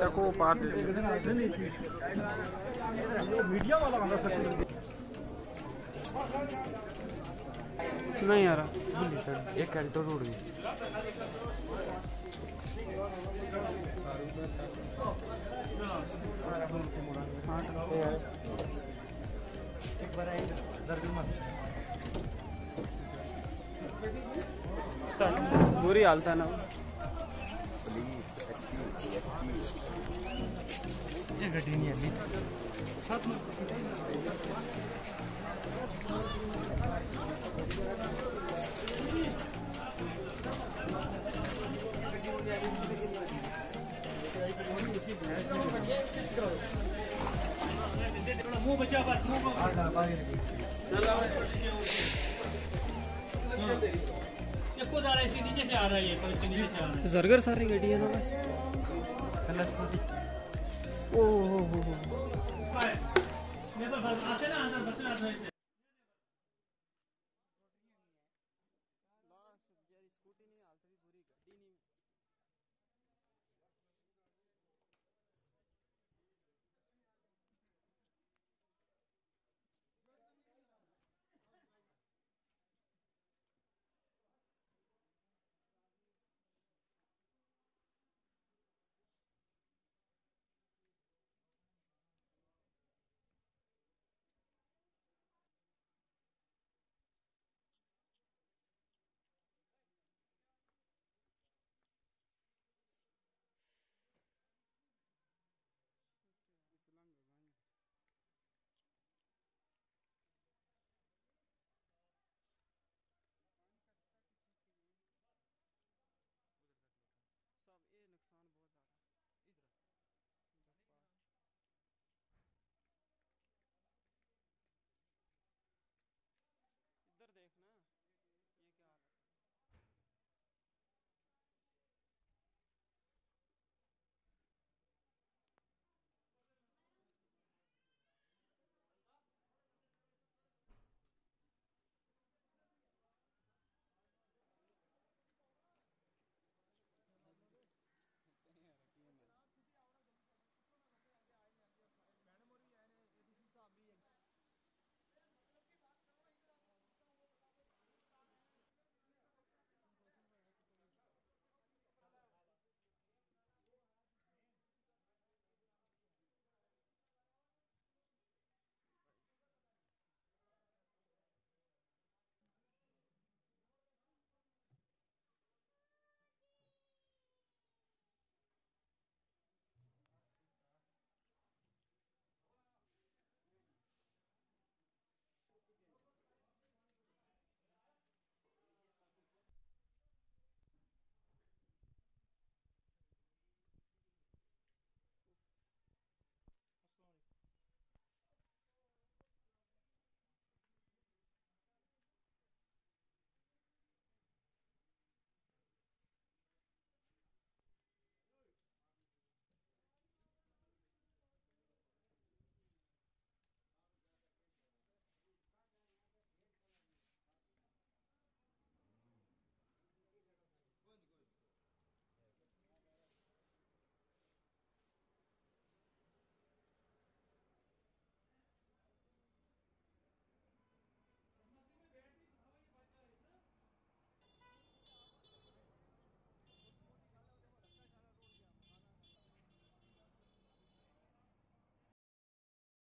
को पार मीडिया वाला बंदा सच नहीं आ रहा। एक गाड़ी तो उड़ गई। बुरी हालत है ना। ये गड्डी नहीं है मुंह बचा बस मुंह खुद आ रहा है नीचे से आ रहा है ये नीचे से आ रहा है जरगर सारी गाड़ी है ना ओ ये तो आते ना अंदर बस आते हैं स्कूटी नहीं हालत भी बुरी गाड़ी नहीं